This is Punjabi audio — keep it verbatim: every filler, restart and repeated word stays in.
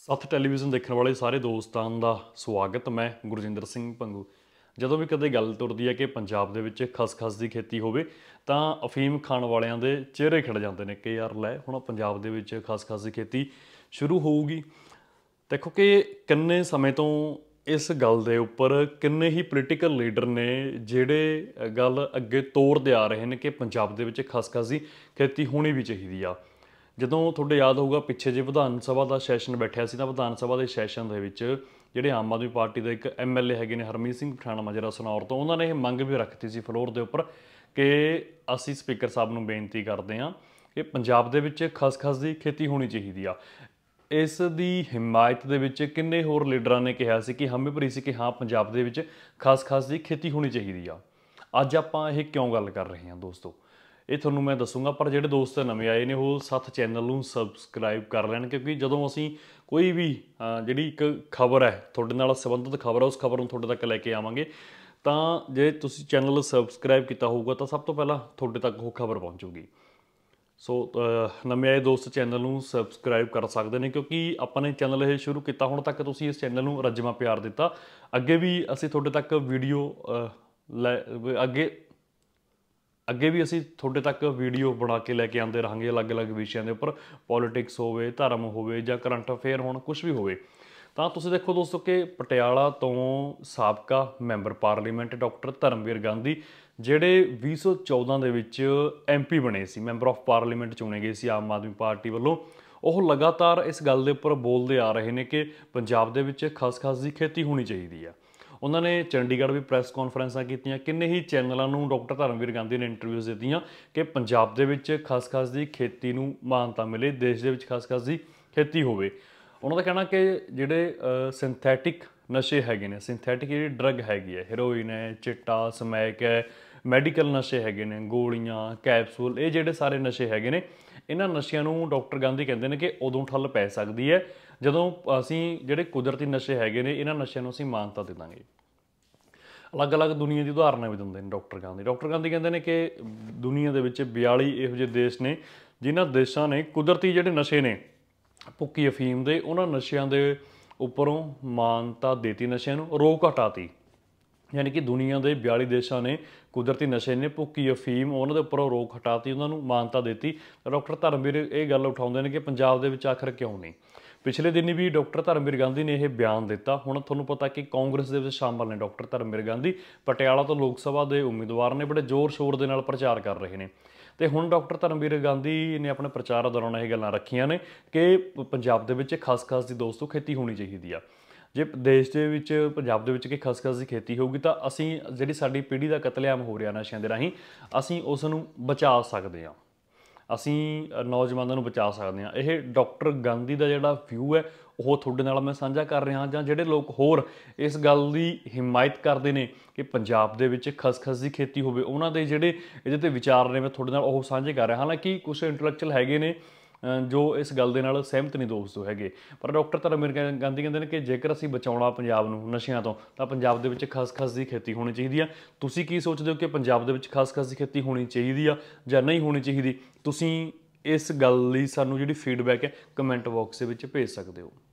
ਸੱਥ ਟੈਲੀਵਿਜ਼ਨ ਦੇਖਣ ਵਾਲੇ ਸਾਰੇ ਦੋਸਤਾਂ ਦਾ ਸਵਾਗਤ। ਮੈਂ ਗੁਰਜਿੰਦਰ ਸਿੰਘ ਭੰਗੂ। ਜਦੋਂ ਵੀ ਕਦੇ ਗੱਲ ਤੁਰਦੀ ਹੈ ਕਿ ਪੰਜਾਬ ਦੇ ਵਿੱਚ ਖਸਖਸ ਦੀ ਖੇਤੀ ਹੋਵੇ ਤਾਂ ਅਫੀਮ ਖਾਣ ਵਾਲਿਆਂ ਦੇ ਚਿਹਰੇ ਖਿੜ ਜਾਂਦੇ ਨੇ ਕਿ ਯਾਰ ਲੈ ਹੁਣ ਪੰਜਾਬ ਦੇ ਵਿੱਚ ਖਸਖਸ ਦੀ ਖੇਤੀ ਸ਼ੁਰੂ ਹੋਊਗੀ। ਦੇਖੋ ਕਿ ਕਿੰਨੇ ਸਮੇਂ ਤੋਂ ਇਸ ਗੱਲ ਦੇ ਉੱਪਰ ਕਿੰਨੇ ਹੀ ਪੋਲੀਟੀਕਲ ਲੀਡਰ ਨੇ ਜਿਹੜੇ ਗੱਲ ਅੱਗੇ ਤੋਰਦੇ ਆ ਰਹੇ ਨੇ ਕਿ ਪੰਜਾਬ ਦੇ ਵਿੱਚ ਖਸਖਸ ਦੀ ਖੇਤੀ ਹੋਣੀ ਵੀ ਚਾਹੀਦੀ ਆ। ਜਦੋਂ ਤੁਹਾਡੇ ਯਾਦ ਹੋਊਗਾ ਪਿੱਛੇ ਜੇ ਵਿਧਾਨ ਸਭਾ ਦਾ ਸੈਸ਼ਨ ਬੈਠਿਆ ਸੀ ਤਾਂ ਵਿਧਾਨ ਸਭਾ ਦੇ ਸੈਸ਼ਨ ਦੇ ਵਿੱਚ ਜਿਹੜੇ ਆਮ ਆਦਮੀ ਪਾਰਟੀ ਦੇ ਇੱਕ ਐਮ ਐਲ ਏ ਹੈਗੇ ਨੇ ਹਰਮੀਤ ਸਿੰਘ ਪਠਾਣਾ ਮਾਜਰਾ ਸਨੌਰ ਤੋਂ, ਉਹਨਾਂ ਨੇ ਇਹ ਮੰਗ ਵੀ ਰੱਖਤੀ ਸੀ ਫਲੋਰ ਦੇ ਉੱਪਰ ਕਿ ਅਸੀਂ ਸਪੀਕਰ ਸਾਹਿਬ ਨੂੰ ਬੇਨਤੀ ਕਰਦੇ ਹਾਂ ਕਿ ਪੰਜਾਬ ਦੇ ਵਿੱਚ ਖਸਖਸ ਦੀ ਖੇਤੀ ਹੋਣੀ ਚਾਹੀਦੀ ਆ। ਇਸ ਦੀ ਹਿਮਾਇਤ ਦੇ ਵਿੱਚ ਕਿੰਨੇ ਹੋਰ ਲੀਡਰਾਂ ਨੇ ਕਿਹਾ ਸੀ ਕਿ ਹਮੇ ਭਰੀ ਸੀ ਕਿ ਹਾਂ ਪੰਜਾਬ ਦੇ ਵਿੱਚ ਖਸਖਸ ਦੀ ਖੇਤੀ ਹੋਣੀ ਚਾਹੀਦੀ ਆ। ਅੱਜ ਆਪਾਂ ਇਹ ਕਿਉਂ ਗੱਲ ਕਰ ਰਹੇ ਹਾਂ ਦੋਸਤੋ, ਇਹ ਤੁਹਾਨੂੰ ਮੈਂ ਦੱਸੂਗਾ। ਪਰ ਜਿਹੜੇ ਦੋਸਤ ਨਵੇਂ ਆਏ ਨੇ ਉਹ ਸੱਥ ਚੈਨਲ ਨੂੰ ਸਬਸਕ੍ਰਾਈਬ ਕਰ ਲੈਣ, ਕਿਉਂਕਿ ਜਦੋਂ ਅਸੀਂ ਕੋਈ ਵੀ ਜਿਹੜੀ ਇੱਕ ਖਬਰ ਹੈ ਤੁਹਾਡੇ ਨਾਲ ਸੰਬੰਧਿਤ ਖਬਰ ਹੈ ਉਸ ਖਬਰ ਨੂੰ ਤੁਹਾਡੇ ਤੱਕ ਲੈ ਕੇ ਆਵਾਂਗੇ। ਤਾਂ ਜੇ ਤੁਸੀਂ ਚੈਨਲ ਸਬਸਕ੍ਰਾਈਬ ਕੀਤਾ ਹੋਊਗਾ ਤਾਂ ਸਭ ਤੋਂ ਪਹਿਲਾਂ ਤੁਹਾਡੇ ਤੱਕ ਉਹ ਖਬਰ ਪਹੁੰਚੂਗੀ। ਸੋ ਨਵੇਂ ਆਏ ਦੋਸਤ ਚੈਨਲ ਨੂੰ ਸਬਸਕ੍ਰਾਈਬ ਕਰ ਸਕਦੇ ਨੇ, ਕਿਉਂਕਿ ਆਪਾਂ ਨੇ ਚੈਨਲ ਇਹ ਸ਼ੁਰੂ ਕੀਤਾ ਹੁਣ ਤੱਕ ਤੁਸੀਂ ਇਸ ਚੈਨਲ ਨੂੰ ਰੱਜਵਾਂ ਪਿਆਰ ਦਿੱਤਾ। ਅੱਗੇ ਵੀ ਅਸੀਂ ਤੁਹਾਡੇ ਤੱਕ ਵੀਡੀਓ ਲੈ ਅੱਗੇ ਅੱਗੇ ਵੀ ਅਸੀਂ ਤੁਹਾਡੇ ਤੱਕ ਵੀਡੀਓ ਬਣਾ ਕੇ ਲੈ ਕੇ ਆਉਂਦੇ ਰਹਾਂਗੇ ਅਲੱਗ-ਅਲੱਗ ਵਿਸ਼ਿਆਂ ਦੇ ਉੱਪਰ, ਪੋਲੀਟਿਕਸ ਹੋਵੇ, ਧਰਮ ਹੋਵੇ ਜਾਂ ਕਰੰਟ ਅਫੇਅਰ ਹੋਣ, ਕੁਛ ਵੀ ਹੋਵੇ। ਤਾਂ ਤੁਸੀਂ ਦੇਖੋ ਦੋਸਤੋ ਕਿ ਪਟਿਆਲਾ ਤੋਂ ਸਾਬਕਾ member parliament doctor Dharamvir Gandhi ਜਿਹੜੇ ਵੀਹ ਸੌ ਚੌਦਾਂ ਦੇ ਵਿੱਚ ਐਮ ਪੀ ਬਣੇ ਸੀ, ਮੈਂਬਰ ਆਫ ਪਾਰਲੀਮੈਂਟ ਚੁਣੇ ਗਏ ਸੀ ਆਮ ਆਦਮੀ ਪਾਰਟੀ ਵੱਲੋਂ, ਉਹ ਲਗਾਤਾਰ ਇਸ ਗੱਲ ਦੇ ਉੱਪਰ ਬੋਲਦੇ ਆ ਰਹੇ ਨੇ ਕਿ ਪੰਜਾਬ ਦੇ ਵਿੱਚ ਖਸਖਸ ਦੀ ਖੇਤੀ ਹੋਣੀ ਚਾਹੀਦੀ ਆ। ਉਹਨਾਂ ਨੇ ਚੰਡੀਗੜ੍ਹ ਵੀ ਪ੍ਰੈਸ ਕਾਨਫਰੰਸਾਂ ਕੀਤੀਆਂ, ਕਿੰਨੇ ਹੀ ਚੈਨਲਾਂ ਨੂੰ ਡਾਕਟਰ ਧਰਮਵੀਰ ਗਾਂਧੀ ਨੇ ਇੰਟਰਵਿਊਜ਼ ਦਿੱਤੀਆਂ ਕਿ ਪੰਜਾਬ ਦੇ ਵਿੱਚ ਖਸਖਸ ਦੀ ਖੇਤੀ ਨੂੰ ਮਾਨਤਾ ਮਿਲੇ, ਦੇਸ਼ ਦੇ ਵਿੱਚ ਖਸਖਸ ਦੀ ਖੇਤੀ ਹੋਵੇ। ਉਹਨਾਂ ਦਾ ਕਹਿਣਾ ਕਿ ਜਿਹੜੇ ਸਿੰਥੈਟਿਕ ਨਸ਼ੇ ਹੈਗੇ ਨੇ, ਸਿੰਥੈਟਿਕ ਜਿਹੜੀ ਡਰੱਗ ਹੈਗੀ ਹੈ, ਹੈਰੋਇਨ ਹੈ, ਚਿੱਟਾ, ਸਮੈਕ ਹੈ, ਮੈਡੀਕਲ ਨਸ਼ੇ ਹੈਗੇ ਨੇ, ਗੋਲੀਆਂ, ਕੈਪਸੂਲ, ਇਹ ਜਿਹੜੇ ਸਾਰੇ ਨਸ਼ੇ ਹੈਗੇ ਨੇ, ਇਹਨਾਂ ਨਸ਼ਿਆਂ ਨੂੰ ਡਾਕਟਰ ਗਾਂਧੀ ਕਹਿੰਦੇ ਨੇ ਕਿ ਉਦੋਂ ਠੱਲ ਪੈ ਸਕਦੀ ਹੈ ਜਦੋਂ ਅਸੀਂ ਜਿਹੜੇ ਕੁਦਰਤੀ ਨਸ਼ੇ ਹੈਗੇ ਨੇ ਇਹਨਾਂ ਨਸ਼ਿਆਂ ਨੂੰ ਅਸੀਂ ਮਾਨਤਾ ਦੇ ਦਾਂਗੇ। ਅਲੱਗ-ਅਲੱਗ ਦੁਨੀਆ ਦੀ ਉਦਾਹਰਨਾਂ ਵੀ ਦਿੰਦੇ ਨੇ ਡਾਕਟਰ ਗਾਂਧੀ। ਡਾਕਟਰ ਗਾਂਧੀ ਕਹਿੰਦੇ ਨੇ ਕਿ ਦੁਨੀਆ ਦੇ ਵਿੱਚ ਬਿਆਲੀ ਇਹੋ ਜਿਹੇ ਦੇਸ਼ ਨੇ ਜਿਨ੍ਹਾਂ ਦੇਸ਼ਾਂ ਨੇ ਕੁਦਰਤੀ ਜਿਹੜੇ ਨਸ਼ੇ ਨੇ, ਭੁੱਕੀ ਅਫੀਮ ਦੇ, ਉਹਨਾਂ ਨਸ਼ਿਆਂ ਦੇ ਉੱਪਰੋਂ ਮਾਨਤਾ ਦੇਤੀ, ਨਸ਼ਿਆਂ ਨੂੰ ਰੋਕ ਹਟਾਤੀ। ਯਾਨੀ ਕਿ ਦੁਨੀਆ ਦੇ ਬਿਆਲੀ ਦੇਸ਼ਾਂ ਨੇ ਕੁਦਰਤੀ ਨਸ਼ੇ ਨੇ, ਭੁੱਕੀ ਅਫੀਮ, ਉਹਨਾਂ ਦੇ ਉੱਪਰੋਂ ਰੋਕ ਹਟਾਤੀ, ਉਹਨਾਂ ਨੂੰ ਮਾਨਤਾ ਦਿੱਤੀ। ਡਾਕਟਰ ਧਰਮਵੀਰ ਇਹ ਗੱਲ ਉਠਾਉਂਦੇ ਨੇ ਕਿ ਪੰਜਾਬ ਦੇ ਵਿੱਚ ਆਖਰ ਕਿਉਂ ਨਹੀਂ। ਪਿਛਲੇ ਦਿਨ ਵੀ ਡਾਕਟਰ ਧਰਮਵੀਰ ਗਾਂਧੀ ਨੇ ਇਹ ਬਿਆਨ ਦਿੱਤਾ। ਹੁਣ ਤੁਹਾਨੂੰ ਪਤਾ ਕਿ ਕਾਂਗਰਸ ਦੇ ਵਿੱਚ ਸ਼ਾਮਲ ਨੇ ਡਾਕਟਰ ਧਰਮਵੀਰ ਗਾਂਧੀ, ਪਟਿਆਲਾ ਤੋਂ ਲੋਕ ਸਭਾ ਦੇ ਉਮੀਦਵਾਰ ਨੇ, ਬੜੇ ਜ਼ੋਰ ਸ਼ੋਰ ਦੇ ਨਾਲ ਪ੍ਰਚਾਰ ਕਰ ਰਹੇ ਨੇ। ਅਤੇ ਹੁਣ ਡਾਕਟਰ ਧਰਮਵੀਰ ਗਾਂਧੀ ਨੇ ਆਪਣੇ ਪ੍ਰਚਾਰ ਦੌਰਾਨ ਇਹ ਗੱਲਾਂ ਰੱਖੀਆਂ ਨੇ ਕਿ ਪੰਜਾਬ ਦੇ ਵਿੱਚ ਖਸਖਸ ਦੀ ਦੋਸਤੋ ਖੇਤੀ ਹੋਣੀ ਚਾਹੀਦੀ ਆ। ਜੇ ਦੇਸ਼ ਦੇ ਵਿੱਚ ਪੰਜਾਬ ਦੇ ਵਿੱਚ ਕਿ ਖਸਖਸ ਦੀ ਖੇਤੀ ਹੋਊਗੀ ਤਾਂ ਅਸੀਂ ਜਿਹੜੀ ਸਾਡੀ ਪੀੜ੍ਹੀ ਦਾ ਕਤਲੇਆਮ ਹੋ ਰਿਹਾ ਨਸ਼ਿਆਂ ਦੇ ਰਾਹੀਂ, ਅਸੀਂ ਉਸ ਨੂੰ ਬਚਾ ਸਕਦੇ ਹਾਂ, ਅਸੀਂ ਨੌਜਵਾਨਾਂ ਨੂੰ ਬਚਾ ਸਕਦੇ ਹਾਂ। ਇਹ ਡਾਕਟਰ ਗਾਂਧੀ ਦਾ ਜਿਹੜਾ ਵਿਊ ਹੈ ਉਹ ਤੁਹਾਡੇ ਨਾਲ ਮੈਂ ਸਾਂਝਾ ਕਰ ਰਿਹਾ, ਜਾਂ ਜਿਹੜੇ ਲੋਕ ਹੋਰ ਇਸ ਗੱਲ ਦੀ ਹਿਮਾਇਤ ਕਰਦੇ ਨੇ ਕਿ ਪੰਜਾਬ ਦੇ ਵਿੱਚ ਖਸਖਸ ਦੀ ਖੇਤੀ ਹੋਵੇ, ਉਹਨਾਂ ਦੇ ਜਿਹੜੇ ਇਹਦੇ 'ਤੇ ਵਿਚਾਰ ਨੇ ਮੈਂ ਤੁਹਾਡੇ ਨਾਲ ਉਹ ਸਾਂਝੇ ਕਰ ਰਿਹਾ। ਹਾਲਾਂਕਿ ਕੁਛ ਇੰਟਲੈਕਚੁਅਲ ਹੈਗੇ ਨੇ ਜੋ ਇਸ ਗੱਲ ਦੇ ਨਾਲ ਸਹਿਮਤ ਨਹੀਂ ਦੋਸਤੋ ਹੈਗੇ, ਪਰ ਡਾਕਟਰ ਧਰਮਵੀਰ ਗਾਂਧੀ ਕਹਿੰਦੇ ਨੇ ਕਿ ਜੇਕਰ ਅਸੀਂ ਬਚਾਉਣਾ ਪੰਜਾਬ ਨੂੰ ਨਸ਼ਿਆਂ ਤੋਂ ਤਾਂ ਪੰਜਾਬ ਦੇ ਵਿੱਚ ਖਸਖਸ ਦੀ ਖੇਤੀ ਹੋਣੀ ਚਾਹੀਦੀ ਆ। ਤੁਸੀਂ ਕੀ ਸੋਚਦੇ ਹੋ ਕਿ ਪੰਜਾਬ ਦੇ ਵਿੱਚ ਖਸਖਸ ਦੀ ਖੇਤੀ ਹੋਣੀ ਚਾਹੀਦੀ ਆ ਜਾਂ ਨਹੀਂ ਹੋਣੀ ਚਾਹੀਦੀ? ਤੁਸੀਂ ਇਸ ਗੱਲ ਲਈ ਸਾਨੂੰ ਜਿਹੜੀ ਫੀਡਬੈਕ ਹੈ ਕਮੈਂਟ ਬਾਕਸ ਦੇ ਵਿੱਚ ਭੇਜ ਸਕਦੇ ਹੋ।